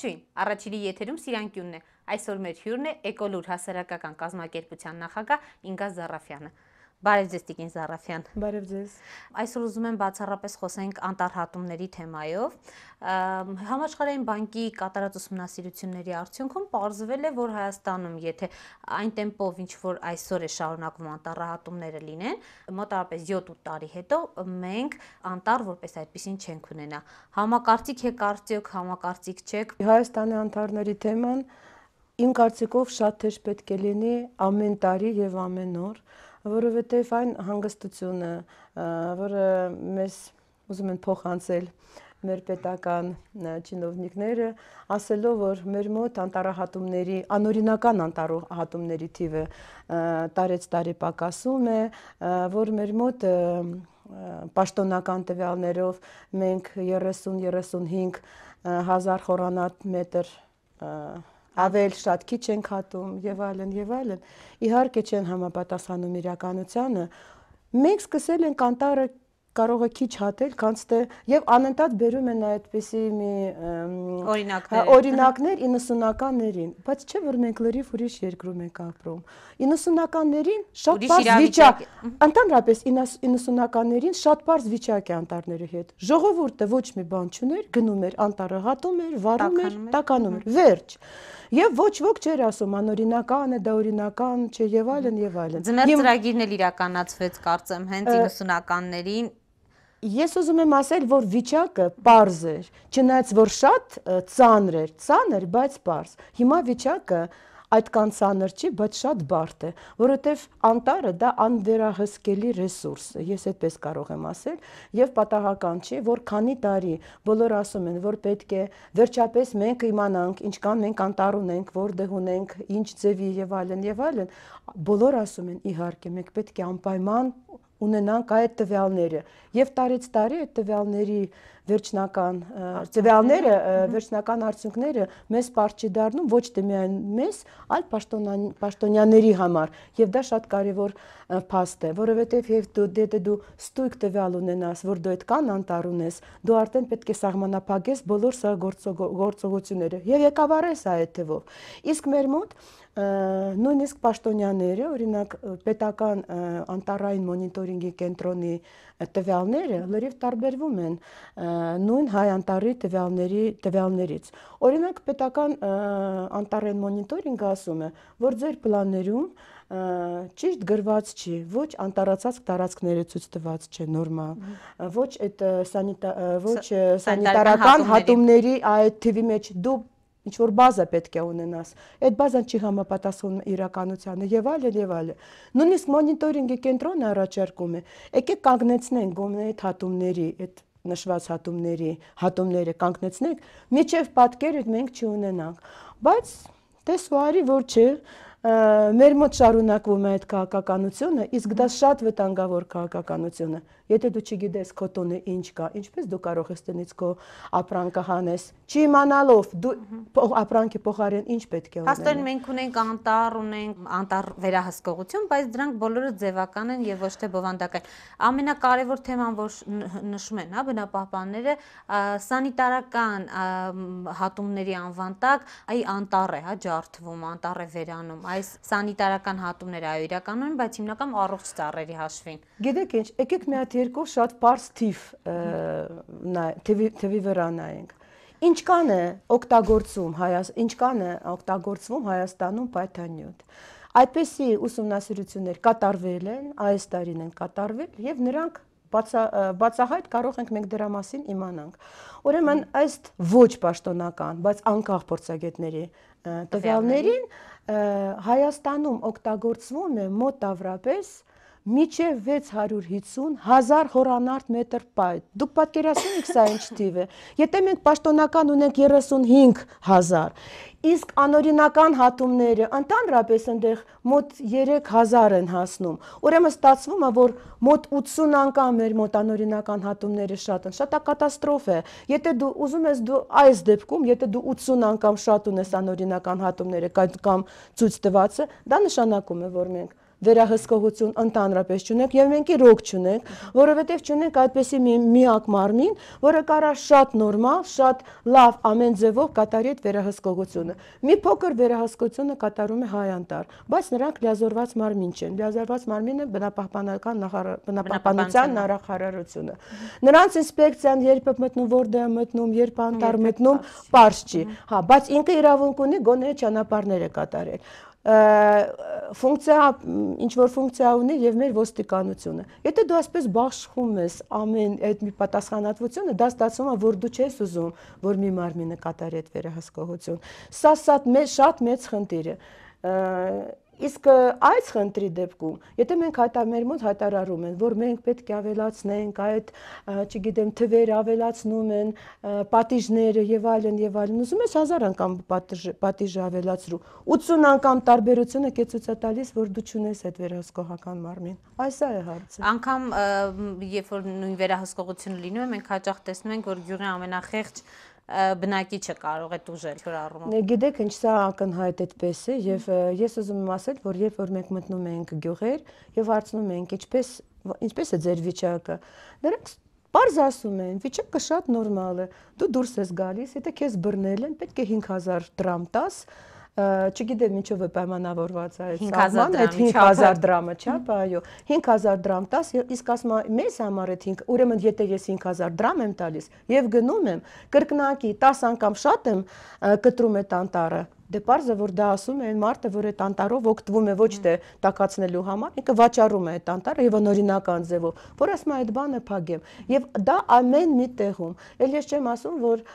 Ողջույն, առաջինի եթերում ՍԻՐԱՆԿՅՈՒՆն է, այսօր մեր հյուրն է Էկոլուր հասարակական կազմակերպության նախագահ Ինգա Զարաֆյանը։ Բարև ձեզ տիկին Զարաֆյան։ Բարև ձեզ։ Այսօր ուզում եմ բացառապես խոսենք անտառհատումների թեմայով։ Համաշխարհային բանկի կատարած ուսումնասիրությունների արդյունքում պարզվել է, որ Հայաստանում, եթե այն տեմպով, ինչ որ այսօր է շարունակվում անտառահատումները լինեն, մոտավորապես 7-8 տարի հետո մենք անտառ որպես այդպեսին չենք ունենա։ Համակարծիք եք արդյոք, համակարծիք չեք։ Հայաստանի անտառների թեման իմ կարծիքով շատ թեժ պետք է լինի ամեն տարի եւ ամեն օր, որովհետեւ այն հանգստությունը, որը մեզ ուզում են փոխանցել մեր պետական չինովնիկները, ասելով, որ մեր մոտ անտառահատումների, անօրինական անտառահատումների թիվը տարեց տարի պակասում է, որ մեր մոտ պաշտոնական տվյալներով մենք 30-35 հազար խորանարդ մետր ավել շատ քիչ ենք հատում եւ այլն եւ այլն, իհարկե չեն համապատասխանում իրականությանը, մենք սկսել ենք անտառը կարող է քիչ հատել, քանց թե եւ անընդհատ բերում են այդպիսի մի օրինակներ 90-ականներին, բայց չէ որ մենք լրիվ ուրիշ երկրում ենք ապրում։ 90-ականներին շատ բարձ վիճակ, ընդհանրապես 90-ականներին շատ բարձ վիճակ է անտառների հետ։ Ժողովուրդը ոչ մի բան չուներ, գնում էր անտառը հատում էր, վարում էր, տականում էր, վերջ։ Եվ ոչ ոք չէր ասում անօրինական է, դա օրինական չէ եւ այլն եւ այլն։ Ձմեռ ծրագիրն էլ իրականացվեց, կարծեմ, հենց 90-ականներին։ Ես ուզում եմ ասել, որ վիճակը պարզ էր, չնայած որ շատ ծանր, բայց պարզ։ Հիմա վիճակը այդքան ծանր չի, բայց շատ բարդ է, որովհետև անտառը դա անվերահսկելի ռեսուրս է, ես այդպես կարող եմ ասել, եւ պատահական չի, որ քանի տարի բոլորը ասում են, որ պետք է վերջապես մենք իմանանք, ինչքան մենք անտառ ունենք, որտեղ ունենք, ինչ ձևի եւ այլն, բոլորը ասում են, իհարկե, մենք պետք է անպայման ունենանք այդ տվյալները եւ տարեց տարի այդ տվյալների վերջնական արդյունքները մեզ պարզ չի դառնում ոչ թե միայն մեզ, այլ պաշտոնյաների համար եւ դա շատ կարեւոր փաստ է, որովհետեւ եթե դու ստույգ տվյալ ունենաս, որ դու այդքան անտառ ունես, դու արդեն պետք է սահմանափակես բոլոր սա գործողությունները եւ եկավարես այդ թվով։ Իսկ մեր մոտ նույնիսկ պաշտոնյաները, օրինակ պետական անտառային մոնիտորինգի կենտրոնի տվյալները լրիվ տարբերվում են նույն հայ անտառի տվյալներից։ Օրինակ պետական անտառային մոնիտորինգը ասում է, որ ձեր պլաններում ճիշտ գրված չի, ոչ անտառացած տարածքները ցույց տված չէ նորմալ, ոչ այդ սանիտարական հատումների այդ թվի մեջ դու ինչ որ բազա պետք է ունենաս, այդ բազան չի համապատասխանում իրականությանը եւ այլն։ Նույնիսկ մոնիտորինգի կենտրոնը առաջարկում է, եկեք կանգնեցնենք գոնե այդ հատումների, այդ նշված հատումները կանգնեցնենք, միջև պատկերը մենք չունենանք, բայց տեսու արի որ չէ, մեր մոտ շարունակվում է այդ քաղաքականությունը, իսկ դա շատ վտանգավոր քաղաքականություն է։ Եթե դու չգիտես քո տունը ինչ կա, ինչպես դու կարող ես տնից քո ապրանքը հանես, չիմանալով դու ապրանքի փոխարեն ինչ պետք է ունենաս։ Հաստատ մենք ունենք անտառ վերահսկողություն, բայց դրանք բոլորը ձևական են եւ ոչ թե բովանդակային։ Ամենակարևոր թեման, որ նշում են, բնապահպանները, սանիտարական հատումների անվան տակ այ անտառ է, ջարդվում, անտառ է վերանում։ Այս սանիտարական հատումները այո իրականում են, բայց հիմնական առողջ ծառերի հաշվին։ Գիտեք ինչ, եկեք մի հատ երկու շատ պարզ թվի վրա նայենք։ Ինչքան է օգտագործվում Հայաստանում պայթանյութ։ Այդպիսի ուսումնասիրություններ կատարվել են, այս տարին են կատարվել եւ նրանք բացահայտ կարող ենք մենք դրա մասին իմանանք։ Ուրեմն ըստ ոչ պաշտոնական, բայց անկախ փորձագետների տվյալներին Հայաստանում օգտագործվում է մոտավորապես միջև 650 հազար խորանարդ մետր պայթ։ Դուք պատկերացնում եք սա ինչ թիվ է։ Եթե մենք պաշտոնական ունենք 35 հազար, իսկ անօրինական հատումները ընդհանրապես այնտեղ մոտ 3000 են հասնում։ Ուրեմն ստացվում է, որ մոտ 80 անգամ մեր մոտ անօրինական հատումները շատ են։ Շատ է կատաստրոֆա է։ Եթե դու ուզում ես դու այս դեպքում, եթե դու 80 անգամ շատ ունես անօրինական հատումները կամ ցույց տվածը, դա նշանակում է, որ մենք վերահսկողություն ընդհանրապես չունենք եւ մենք իրոք չունենք, որովհետեւ չունենք այդպիսի մի միակ մարմին, որը կարա շատ նորմալ, շատ լավ ամեն ձևով կատարի այդ վերահսկողությունը։ Մի փոքր վերահսկողությունը կատարում է Հայանտար, բայց նրանք լիազորված մարմին չեն։ Լիազորված մարմինը բնապահպանության նախարարությունը։ Նրանց ինսպեկցիան երբ է մտնում, որտեղ է մտնում, երբ անտառ մտնում, պարզ չի։ Հա, բայց ինքը իրավունք ունի գոնե ճանապարհներ է կատարել։ Ֆունկցիա, ինչ որ ֆունկցիա ունի եւ մեր ոստիկանությունը։ Եթե դու այսպես բաշխում ես ամեն այդ մի պատասխանատվությունը, դա ստացվում է, որ դու չես ուզում, որ մի մարմինը կատարի այդ վերահսկողություն։ Սա շատ մեծ խնդիր է։ Իսկ այս խնդրի դեպքում, եթե մենք մեր մոտ հայտարարում են, որ մենք պետք է ավելացնենք այդ, չգիտեմ, թվերը ավելացնում են, պատիժները եւ այլն, ուզում ես 1000 անգամ պատիժը ավելացրու, 80 անգամ տարբերությունը կեցուց է տալիս, որ դու չունես այդ վերահսկողական մարմին։ Այս է հարցը։ Անգամ երբ որ նույն վերահսկողությունը լինում է, մենք հաճախ տեսնում ենք, որ գյուղի ամենախեղճ բնակիչը կարող է տուժել որ առումով։ Գիտեք, ինչ սա ակնհայտ այդպես է եւ ես ուզում եմ ասել, որ երբ որ մենք մտնում ենք գյուղեր եւ հարցնում ենք ինչպես է ձեր վիճակը, նրանք պարզ ասում են, վիճակը շատ նորմալ է, դու դուրս ես գալիս, եթե քեզ բռնել են, պետք է 5000 դրամ տաս, չգիտեմ ինչով է պայմանավորված այդ սահմանը, այդ 5000 դրամը, չափ, այո, 5000 դրամ տաս, իսկ ասում եմ, մեզ համար այդ 5, ուրեմն եթե ես 5000 դրամ եմ տալիս եւ գնում եմ, կրկնակի 10 անգամ շատ եմ կտրում այդ անտառը, դե պարզ է, որ դա ասում է այն մարդը, որ այդ անտառով օգտվում է ոչ թե տակացնելու համար, ինքը վաճառում է այդ անտառը եւ անօրինական ձևով, որ ասում է այդ բանը փակեմ։ Եվ դա ամեն մի տեղում։ Էլ ես չեմ ասում, որ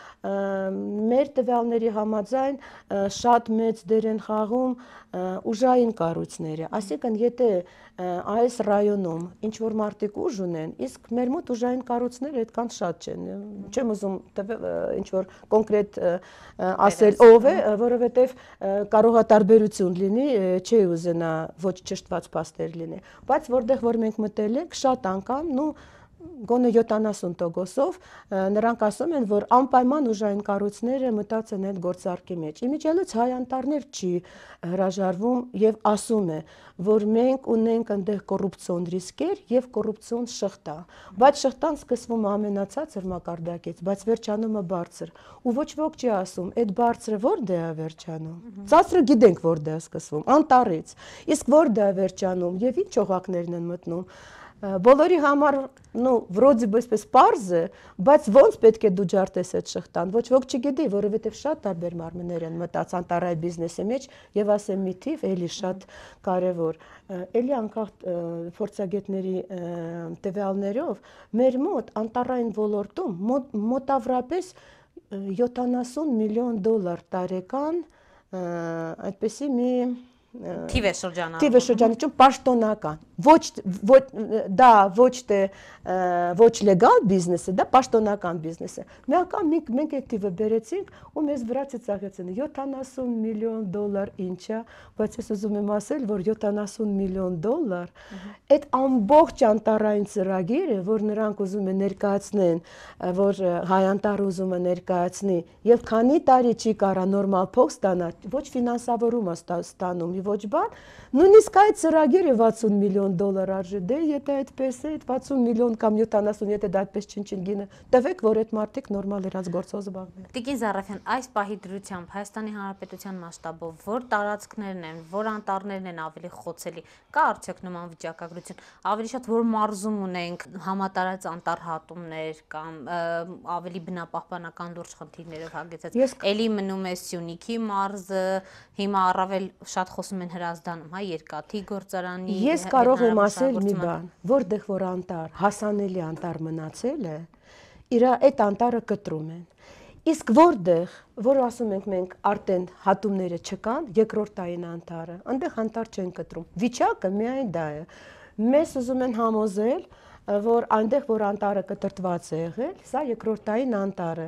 մեր տվյալների համաձայն շատ մեծ դեր են խաղում ուժային կառույցները, այսինքն եթե այս ռայոնում ինչ որ մարդիկ ուժ ունեն, իսկ մեր մոտ ուժային կառույցները այդքան շատ չեն, չեմ ուզում ինչ որ կոնկրետ ասել ով է, որովհետև կարող է տարբերություն լինի, չի ուզենա ոչ ճշտված փաստեր լինի, բայց որտեղ որ մենք մտել ենք, շատ անգամ, գոնե 70%-ով նրանք ասում են, որ անպայման ուժային կառույցները մտած են այդ գործարքի մեջ։ Իմիջիալից հայ անտառներ չի հրաժարվում եւ ասում է, որ մենք ունենք այնտեղ կոռուպցիոն ռիսկեր եւ կոռուպցիոն շղթա, բայց շղթան սկսվում է ամենացածր մակարդակից, բայց վերջանում է բարձր։ Ու ոչ ոք չի ասում, այդ բարձրը որտեղ է վերջանում։ Ծածրը գիտենք որտեղ է սկսվում, անտառից։ Իսկ որտեղ է վերջանում եւ ինչ օղակներն են մտնում։ Բոլորի համար, վրոդի այսպես պարզ է, բայց ոնց պետք է դու ջարդես այդ շղթան, ոչ ոք չգիտի, որովհետև շատ տարբեր մարմիններ են մտած անտառային բիզնեսի մեջ եւ ասեմ մի թիվ էլի շատ կարեւոր, էլի անկախ փորձագետների տվյալներով մեր մոտ անտառային ոլորտում մոտավորապես 70 միլիոն դոլար տարեկան այդպեսի մի թիվ է շրջանում պաշտոնական, դա ոչ թե ոչ լեգալ բիզնես է, դա պաշտոնական բիզնես է։ Մի անգամ մենք այդ թիվը բերեցինք ու մեզ վրա ծիծաղեցին 70 միլիոն դոլար ինչ է, բայց ես ուզում եմ ասել, որ 70 միլիոն դոլար այդ ամբողջ անտառային ծրագիրը, որ նրանք ուզում են ներկայացնեն, որ հայ անտառը ուզում է ներկայացնի եւ քանի տարի չի կարա նորմալ փող ստանալ, ոչ ֆինանսավորում է ստանում, ոչ բան, նույնիսկ այդ ծրագիրը 60 միլիոն դոլար արժի, դե եթե այդպես է, 60 միլիոն կամ 70, եթե դա այդպես չնչին գինը, տվեք, որ այդ մարդիկ նորմալ իրաց գործով զբաղվեն։ Տիկին Զարաֆյան, այս պահի դրությամբ Հայաստանի Հանրապետության մասշտաբով որ տարածքներն են, որ անտառներն են ավելի խոցելի, կա արդյոք նման վիճակագրություն, ավելի շատ որ մարզում ունենք համատարած անտառհատումներ կամ ավելի բնապահպանական լուրջ խնդիրներով հագեցած, էլի մնում է Սյունիքի մարզը, հիմա առավել շատ խոսում են Հրազդանում, երկաթի գործարանի։ Ես կարող եմ ասել մի բան, որտեղ որ անտառ, հասանելի անտառ մնացել է, իր այդ անտառը կտրում են։ Իսկ որտեղ, որ ասում ենք մենք արդեն հատումները չկան, երկրորդային անտառը, այնտեղ անտառ չեն կտրում։ Վիճակը միայն դա է։ Մեզ ուզում են համոզել, որ այնտեղ որ անտառը կտրտված է եղել, սա երկրորդային անտառ է։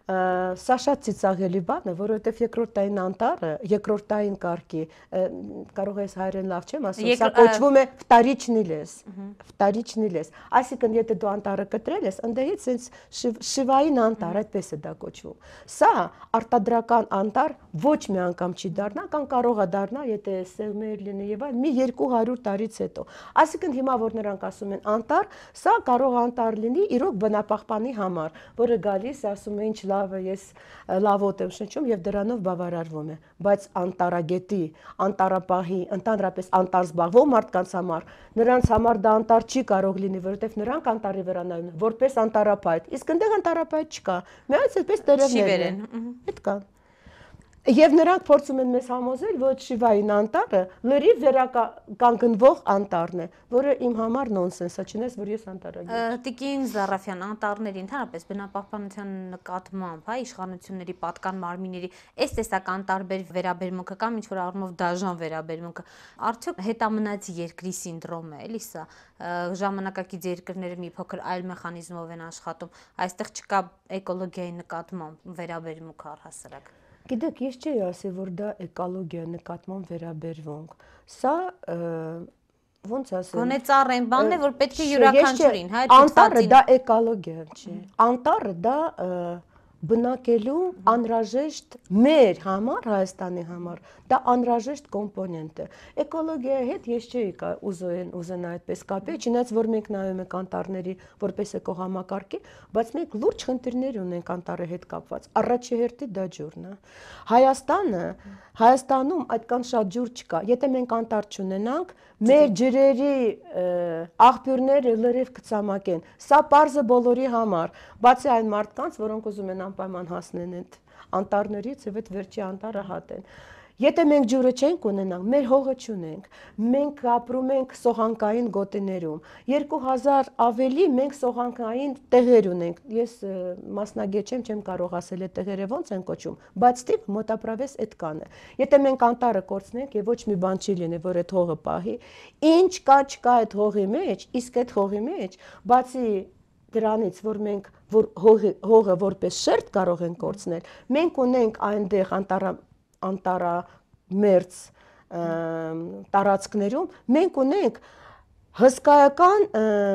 Սա շատ ծիծաղելի բան է, որովհետև երկրորդային անտառը, երկրորդային կարգի, կարող ես հայերեն լավ չեմ ասում, սա կոչվում է վտարիչնի լես, վտարիչնի լես։ Այսինքն, եթե դու անտառը կտրել ես, ընդդեղից sense շիվային անտառ, այդպես է դա կոչվում։ Սա արտադրական անտառ ոչ մի անգամ չի դառնա, կամ կարող է դառնա, եթե սեղմեր լինի եւ այլն, մի 200 տարից հետո։ Այսինքն, հիմա որ նրանք ասում են անտառ, սա կարող է անտառ լինի իրոք բնապահպանի համար, որը գալիս ասում է ինչ լավ է, ես լավ օդ եմ շնչում եւ դրանով բավարարվում է, բայց անտառագետի, անտառապահի, ընդհանրապես անտառ զբաղվող մարդկանց համար, նրանց համար դա անտառ չի կարող լինի, որովհետեւ նրանք անտառի վրա նայում են որպես անտառապահ, իսկ այնտեղ անտառապահ չկա, միայն այդպես տերևներ են, այդ կան։ Եվ նրանք փորձում են մեզ համոզել, որ շիվային անտառը լրիվ վերականգնվող անտառն է, որը իմ համար նոնսենս է, չնայած որ ես անտառագետ եմ։ Տիկին Զարաֆյան, անտառների ընդհանրապես բնապահպանության նկատմամբ, հա, իշխանությունների պատկան մարմինների այս տեսական տարբեր վերաբերմունքը կամ ինչ որ առումով դաժան վերաբերմունքը, արդյոք հետամնացի երկրի սինդրոմ է, էլի սա, ժամանակակից երկրները մի փոքր այլ մեխանիզմով են աշխատում, այստեղ չկա էկոլոգիայի նկատմամբ վերաբերմունք առհասարակ։ Գիտեք, ես չի ասի, որ դա էկոլոգիա նկատմամբ վերաբերվենք։ Սա ոնց ասեմ։ Գոնե ծառեն բանն է, որ պետք է յուրաքանչյուրին, հա, անտառը դա էկոլոգիա չի։ Անտառը դա բնակելու անհրաժեշտ մեր համար, Հայաստանի համար, դա անհրաժեշտ կոմպոնենտ է։ Էկոլոգիայի հետ ես չէի ուզենա այդպես կապել, չնայած որ մենք նայում ենք անտառների որպես էկոհամակարգի, բայց մենք լուրջ խնդիրներ ունենք անտառի հետ կապված։ Առաջի հերթի դա ջուրն է։ Հայաստանում այդքան շատ ջուր չկա։ Եթե մենք անտառ չունենանք, մեր ջրերի աղբյուրները լրիվ կցամաքեն։ Սա պարզը բոլորի համար, բացի այն մարդկանց, որոնք ուզում են անպայման հասնեն այդ անտառներից եւ այդ վերջի անտառը հատեն։ Եթե մենք ջուրը չենք ունենանք, մեր հողը չունենք, մենք ապրում ենք սողանքային գոտիներում, 2000 ավելի մենք սողանքային տեղեր ունենք, ես մասնագետ չեմ կարող ասել այդ տեղերը ոնց են կոչում, բայց տիպ մոտավորապես այդքան է։ Եթե մենք անտառը կորցնենք եւ ոչ մի բան չի լինի, որ այդ հողը պահի, ինչ կա չկա այդ հողի մեջ, իսկ այդ հողի մեջ, բացի դրանից, որ մենք հողը որպես շերտ կարող ենք կորցնել, մենք ունենք այնտեղ անտառամերձ տարածքներում մենք ունենք հսկայական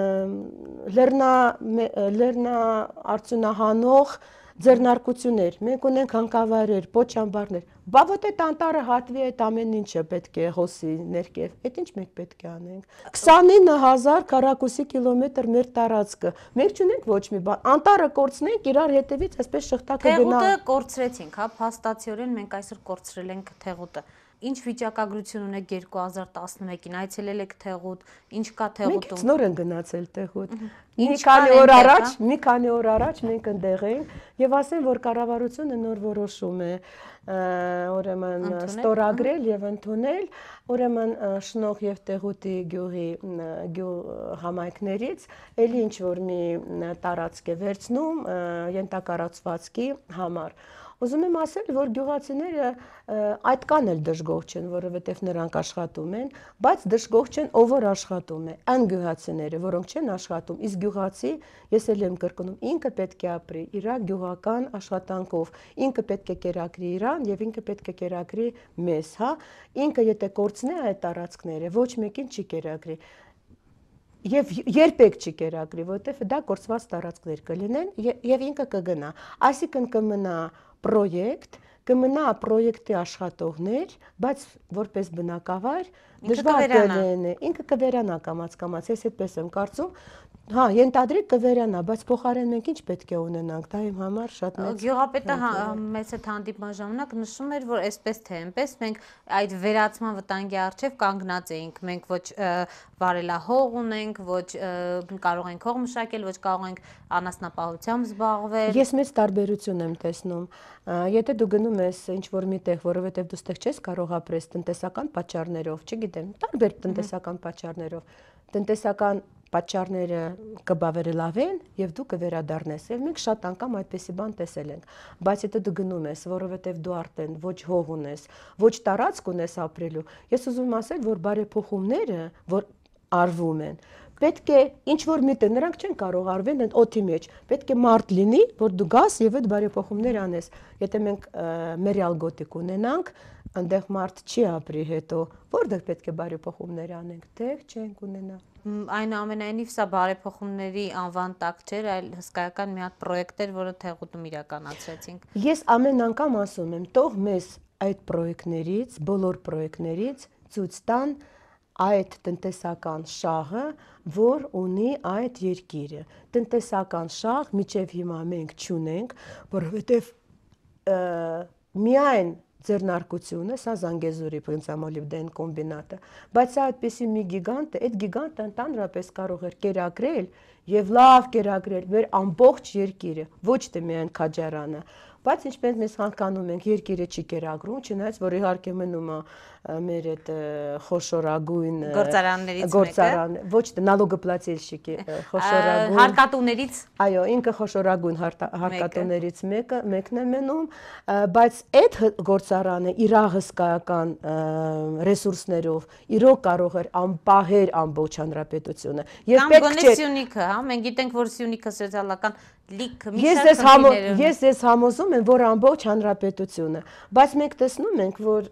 լեռնաարդյունահանող ձեռնարկություններ, մենք ունենք հանքավայրեր, պոչամբարներ, բա ոտ այդ անտառը հատվի այդ ամեն ինչը պետք է հոսի ներքև, այդ ինչ մենք պետք է անենք։ 29000 քառակուսի կիլոմետր մեր տարածքը, մենք չունենք ոչ մի բան, անտառը կորցնենք, իրար հետևից այսպես շղթա կգնա։ Թեղուտը կորցրեցինք, հա, փաստացիորեն մենք այսօր կորցրել ենք թեղուտը։ Ինչ վիճակագրություն ունեք 2011-ին, այցելել եք Թեղուտ, ինչ կա Թեղուտում։ Մենք նոր են գնացել Թեղուտ։ Ինչ Մի քանի օր առաջ մենք ընդեղ ենք եւ ասեմ, որ կառավարությունը նոր որոշում է ուրեմն ստորագրել եւ ընդունել, ուրեմն Շնող եւ Թեղուտի գյուղի համայնքներից էլի ինչ որ մի տարածք է վերցնում ենթակառուցվածքի համար։ Ուզում եմ ասել, որ գյուղացիները այդքան էլ դժգոհ չեն, որովհետև նրանք աշխատում են, բայց դժգոհ չեն, ով որ աշխատում է, այն գյուղացիները, որոնք չեն աշխատում, իսկ գյուղացի, ես էլ եմ կրկնում, ինքը պետք է ապրի իր գյուղական աշխատանքով, ինքը պետք է կերակրի իրան եւ ինքը պետք է կերակրի մեզ, հա, ինքը եթե կորցնի այդ տարածքները, ոչ մեկին չի կերակրի։ Եվ երբեք չի կերակրի, որովհետև դա կորցված տարածքներ կլինեն եւ ինքը կգնա։ Այսինքն կմնա պրոյեկտ, կմնա պրոյեկտի աշխատողներ, բայց որպես բնակավայր դժվար կլինի, ինքը կվերանա կամաց, ես այդպես եմ կարծում, հա, ենթադրիկ կվերանա, բայց փոխարեն մենք ինչ պետք է ունենանք, դա իմ համար շատ մեծ։ Գյուղապետը մեծ հետ հանդիպման ժամանակ նշում էր, որ այսպես թե այնպես մենք այդ վերացման վտանգի առջև կանգնած էինք, մենք ոչ վարելահող ունենք, ոչ կարող ենք հող մշակել, ոչ կարող ենք անասնապահությամբ զբաղվել։ Ես մեծ տարբերություն եմ տեսնում։ Եթե դու գնում ես ինչ-որ միտեղ, որովհետև դու ստեղ չես կարող ապրես տնտեսական պատճառներով, չգիտեմ, տարբեր տնտեսական պատճառներով, տնտեսական պատճառները կբավերելավեն եւ դու կվերադառնես։ Եվ մենք շատ անգամ այդպեսի բան տեսել ենք։ Բայց եթե դու գնում ես, որովհետեւ դու արդեն ոչ հող ունես, ոչ տարածք ունես ապրելու, ես ուզում եմ ասել, որ բարեփոխումները, որ արվում են, պետք է ինչ որ միտը նրանք չեն կարող արվել այդ օդի մեջ, պետք է մարդ լինի, որ դու գաս եւ այդ բարեփոխումներ անես։ Եթե մենք մեր ալգոտիկ ունենանք, այնտեղ մարդ չի ապրի հետո, որտեղ պետք է բարեփոխումներ անենք, տեղ չենք ունենա։ Այնուամենայնիվ սա բարեփոխումների անվան տակ չէր, այլ հսկայական մի հատ պրոյեկտ էր, որը Թեղուտում իրականացրեցինք։ Ես ամեն անգամ ասում եմ, թող մեզ այդ պրոյեկտներից, բոլոր պրոյեկտներից ցույց տան այդ տնտեսական շահը, որ ունի այդ երկիրը։ Տնտեսական շահ միջև հիմա մենք չունենք, որովհետև միայն ձեռնարկությունը, սա Զանգեզուրի բնձամոլիբդեն կոմբինատը, բայց սա այդպեսի մի գիգանտ է, այդ գիգանտը ընդհանրապես կարող էր կերակրել եւ լավ կերակրել մեր ամբողջ երկիրը, ոչ թե միայն Քաջարանը, բայց ինչպես մենք հանկանում ենք, երկիրը չի կերակրում, չնայած որ իհարկե մնում է մեր այդ խոշորագույն գործարաններից ոչ թե налогоплательщики խոշորագույն հարկատուներից, այո, ինքը խոշորագույն հարկատուներից մեկն է մնում, բայց այդ գործարանը իր հսկայական ռեսուրսներով իրոք կարող էր անպահել ամբողջ հանրապետությունը եւ պետք չէ Սյունիքը, հա, մենք գիտենք, որ Սյունիքը սոցիալական լիքը մի Ես ես համոզում եմ, որ ամբողջ հանրապետությունը, բայց մենք տեսնում ենք, որ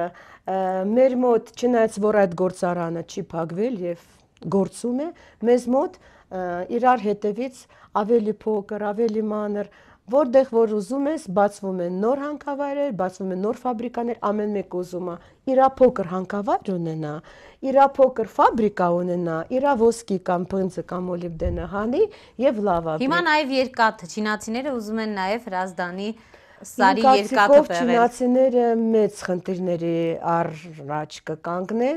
մեր մոտ չնայած որ այդ գործարանը չի փակվել եւ գործում է, մեզ մոտ իրար հետևից ավելի փոքր, ավելի մանր, որտեղ որ ուզում ես, բացվում են նոր հանքավայրեր, բացվում են նոր ֆաբրիկաներ, ամեն մեկ ուզում է իր փոքր հանքավայր ունենա, իր փոքր ֆաբրիկա ունենա, իր ոսկի կամ բնձը կամ մոլիբդենը հանի եւ լավ ապրի։ Հիմա նաեւ երկաթը, չինացիները ուզում են նաեւ Հրազդանի Սարի երկաթը բերել։ Չինացիները մեծ խնդիրների առաջ կկանգնեն,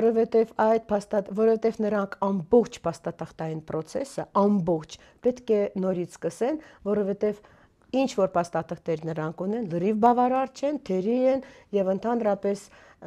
որովհետև նրանք ամբողջ փաստաթղթային process-ը ամբողջ պետք է նորից սկսեն, որովհետև ինչ որ փաստաթղթեր նրանք ունեն, լրիվ բավարար չեն, թերի են եւ ընդհանրապես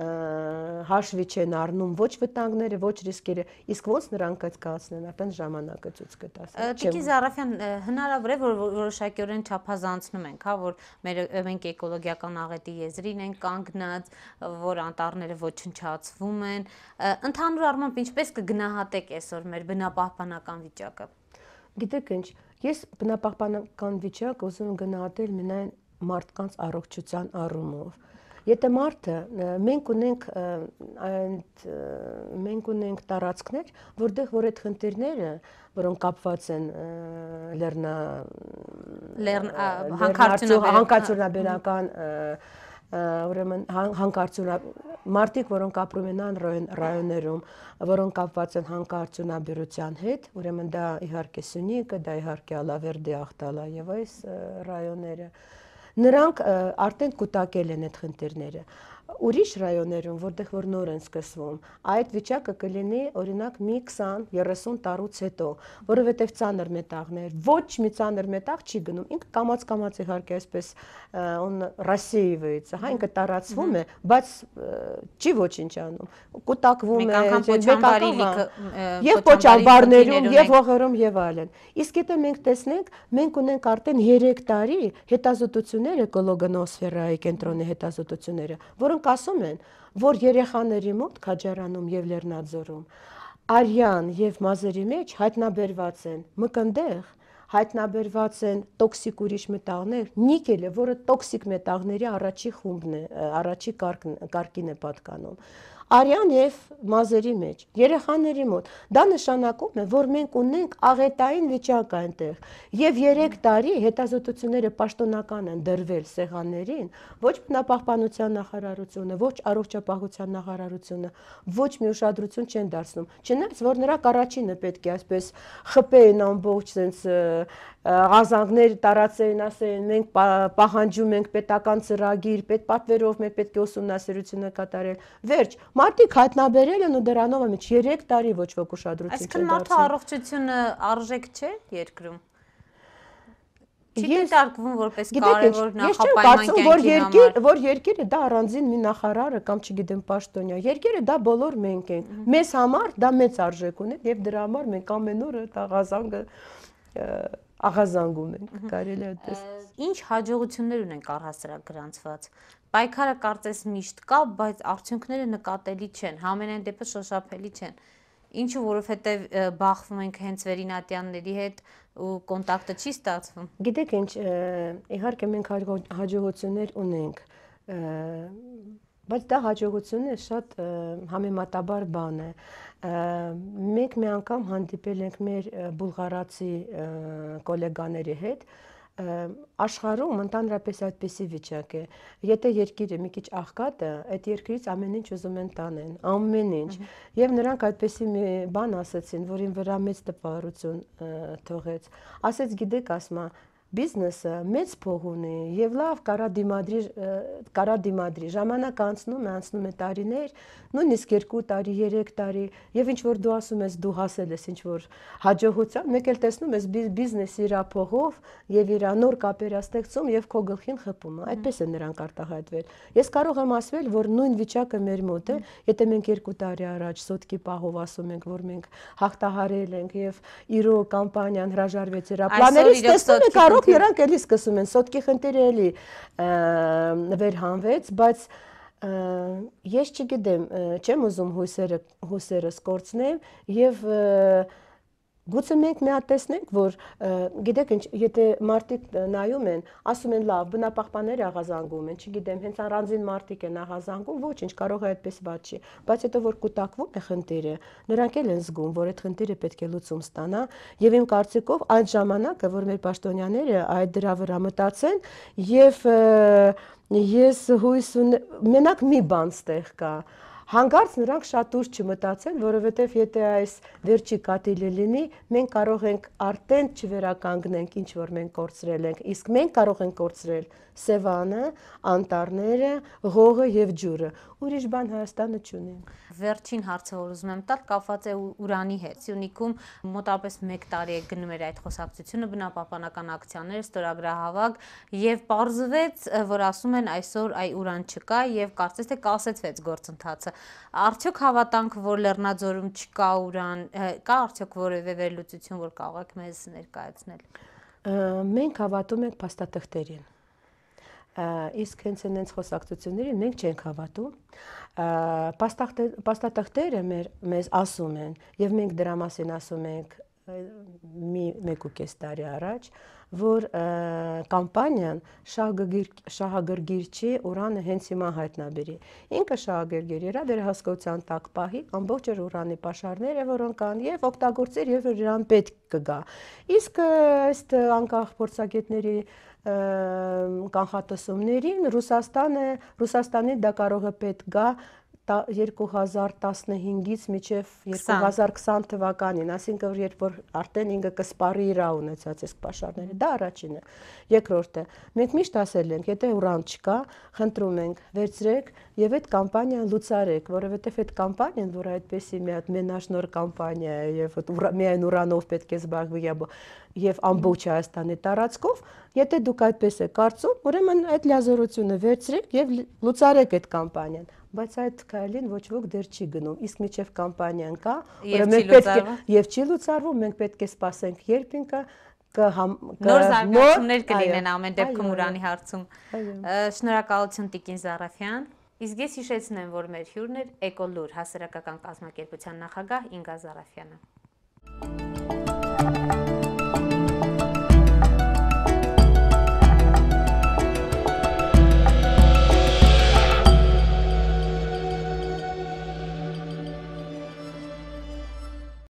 հաշվի չեն առնում ոչ վտանգները, ոչ ռիսկերը, իսկ ոնց նրանք այդ կացնեն, արդեն ժամանակը ցույց կտա։ Տիկին Զարաֆյան, հնարավոր է որ որոշակիորեն չափազանցնում ենք, հա, որ մենք էկոլոգիական աղետի եզրին ենք կանգնած, որ անտառները ոչնչացվում են, ընդհանուր առմամբ ինչպես կգնահատեք այսօր մեր բնապահպանական վիճակը։ Գիտեք ինչ, ես բնապահպանական վիճակ ուզում եմ գնահատել միայն մարդկանց առողջության առումով։ Եթե մարդը մենք ունենք տարածքներ, որտեղ որ այդ խնդիրները, որոնք կապված են հանքարդյունաբերական ուրեմն մարդիկ, որոնք ապրում են այն ռայոններում, որոնք կապված են հանքարդյունաբերության հետ, ուրեմն դա իհարկե Սյունիքը, դա իհարկե Ալավերդի, Ախտալա եւ այս ռայոնները, նրանք արդեն կուտակել են այդ խնդիրները։ Ուրիշ ռայոններում, որտեղ որ նոր են սկսվում, այդ վիճակը կլինի օրինակ մի 20-30 տարուց հետո, որովհետև ծանր մետաղներ, ոչ մի ծանր մետաղ չի գնում, ինքը կամաց իհարկե այսպես ռասիվից, հա, ինքը տարածվում է, բայց չի ոչինչ անում, կուտակվում է, եւ պոչամբարներում, եւ հողերում եւ այլն։ Իսկ եթե մենք տեսնենք, մենք ունենք արդեն 3 տարի հետազոտություններ էկոլոգոնոսֆերայի կենտրոնի հետազոտությունները, որոնք ասում են, որ երեխաների մոտ Քաջարանում եւ Լեռնաձորում արյան եւ մազերի մեջ հայտնաբերված են մկնդեղ, հայտնաբերված են տոքսիկ ուրիշ մետաղներ, նիկելը, որը տոքսիկ մետաղների առաջի խումբն է, առաջի կարգին է պատկանում։ Արյան եւ մազերի մեջ, երեխաների մոտ։ Դա նշանակում է, որ մենք ունենք աղետային վիճակ այնտեղ եւ 3 տարի հետազոտությունները պաշտոնական են դրվել սեղաններին, ոչ բնապահպանության նախարարությունը, ոչ առողջապահության նախարարությունը, ոչ մի ուշադրություն չեն դարձնում։ Չնայած որ նրանք առաջինը պետք է այսպես խփեին ամբողջ sense աղազանգներ տարածեին, ասեին, մենք պահանջում ենք պետական ծրագիր, պետպատվերով մենք պետք է ուսումնասիրությունը կատարել։ Վերջ, մարդիկ հայտնաբերել են ու դրանով է 3 տարի ոչ ոք ուշադրություն չեն դարձնում։ Այսինքն մարդու առողջությունը արժեք չէ երկրում։ Չի դիտարկվում որպես կարևոր նախապայման կյանքի համար։ Որ երկիրը դա առանձին մի նախարարը կամ չգիտեմ պաշտոնյա, երկիրը դա բոլոր մենք ենք։ Մեզ համար դա մեծ արժեք ունի եւ դրա համար մենք ամեն օր այդ աղազանգում ենք, կարելի է այդպես։ Ինչ հաջողություններ ունենք առհասարակ գրանցված։ Պայքարը կարծես միշտ կա, բայց արդյունքները նկատելի չեն, համենայն դեպս շոշափելի չեն։ Ինչու, որովհետև բախվում ենք հենց վերինատյանների հետ ու կոնտակտը չի ստացվում։ Գիտեք ինչ, իհարկե մենք հաջողություններ ունենք, բայց դա հաջողությունը շատ համեմատաբար բան է։ Մենք մի անգամ հանդիպել ենք մեր բուլղարացի գոլեգաների հետ, աշխարհում ընդհանրապես այդպիսի վիճակ է։ Եթե երկիրը մի քիչ աղքատ է, այդ երկրից ամեն ինչ ուզում են տանեն, ամեն ինչ։ Եվ նրանք այդպիսի մի բան ասացին, որին վրա մեծ տպավորություն թողեց։ Ասեց, գիտեք, ասма, բիզնեսը մեծ փող ունի եւ լավ կարա դիմադրի, ժամանակ անցնում է տարիներ, նույնիսկ 2 տարի, 3 տարի, եւ ինչ որ դու ասում ես, դու հասել ես ինչ որ հաջողության, մեկ էլ տեսնում ես բիզնեսը իր փողով եւ իր նոր կապեր ստեղծում եւ քո գլխին խփում է։ Այդպես է նրանք արտահայտվել։ Ես կարող եմ ասել, որ նույն վիճակը մեր մոտ է, եթե մենք 2 տարի առաջ սոտկի պահով ասում ենք, որ մենք հաղթահարել ենք եւ իրո կամպանիան հրաժարվեց իր պլաներից, տեսնում եք, կարող նրանք էլի սկսում են, սոտկի խնդիրը էլի վերհանվեց, բայց ես չգիտեմ, չեմ ուզում հույսերս կորցնեմ եւ գուցե մենք մի հատ տեսնենք, որ գիտեք ինչ, եթե մարդիկ նայում են, ասում են լավ, բնապահպանները աղազանգում են, չգիտեմ, հենց առանձին մարդիկ են աղազանգում, ոչինչ, կարող է այդպես բաց չի, բայց հետո որ կուտակվում է խնդիրը, նրանք էլ են զգում, որ այդ խնդիրը պետք է լուծում ստանա, եւ իմ կարծիքով այդ ժամանակը, որ մեր պաշտոնյաները այդ դրա վրա մտածեն եւ ես հույս ունեմ, մենակ մի բան ստեղ կա, հանկարծ նրանք շատ ուշ չմտածեն, որովհետև եթե այս վերջի կատիլը լինի, մենք կարող ենք արդեն չվերականգնենք ինչ որ մենք կորցրել ենք, իսկ մենք կարող ենք կորցրել Սևանը, անտառները, հողը եւ ջուրը։ Ուրիշ բան Հայաստանը չունի։ Վերջին հարցը, որ ուզում եմ տալ, կապված է ուրանի հետ։ Սյունիքում մոտավորապես 1 տարի է գնում էր այդ խոսակցությունը, բնապահպանական ակցիաներ, ստորագրահավաք, եւ պարզվեց, որ ասում են այսօր այ ուրան չկա եւ կարծես թե կասեցվեց գործընթացը։ Արդյոք հավատանք, որ Լեռնաձորում չկա ուրան, կա արդյոք որևէ վերլուծություն, որ կարող եք մեզ ներկայացնել։ Մենք հավատում ենք փաստաթղթերին։ Իսկ հենց այնց խոսակցություններին մենք չենք հավատում, փաստաթղթերը մեզ ասում են, եւ մենք դրա մասին ասում ենք մի 1.5 տարի առաջ, որ կամպանիան շահագրգիռ չի ուրանը հենց հիմա հայտնաբերի։ Ինքը շահագրգիռ իրա վերահսկողության տակ պահի ամբողջ ուրանի պաշարները, որոնք կան, եւ օգտագործեր եւ իրան պետք կգա։ Իսկ ըստ անկախ փորձագետների կանխատեսումներին Ռուսաստանի դա կարող է պետք գա 2015-ից մինչև 2020 թվականին, այսինքն երբ որ արդեն ինքը կսպառի իր ունեցած այս պաշարները, դա առաջինը։ Երկրորդը, մենք միշտ ասել ենք, եթե ուրան չկա, խնդրում ենք, վերցրեք եւ այդ կամպանիան լուծարեք, որովհետեւ այդ կամպանիան, որ այդպեսի մի հատ մենաշնոր կամպանիա է եւ միայն ուրանով պետք է զբաղվի եւ ամբողջ Հայաստանի տարածքով, եթե դուք այդպես եք կարծում, ուրեմն այդ լիազորությունը վերցրեք եւ լուծարեք այդ կամպանիան, բայց այդ քայլին ոչ ոք դեռ չի գնում, իսկ միջև կամպանիան կա, ուրեմն պետք է եւ չի լուծարվում, մենք պետք է սպասենք, երբ ինքը նոր զարգացումներ կլինեն ամեն դեպքում ուրանի հարցում։ Շնորհակալություն Տիկին Զարաֆյան։ Իսկ ես հիշեցնեմ, որ մեր հյուրն էր Էկոլուր հասարակական կազմակերպության նախագահ Ինգա Զարաֆյանը։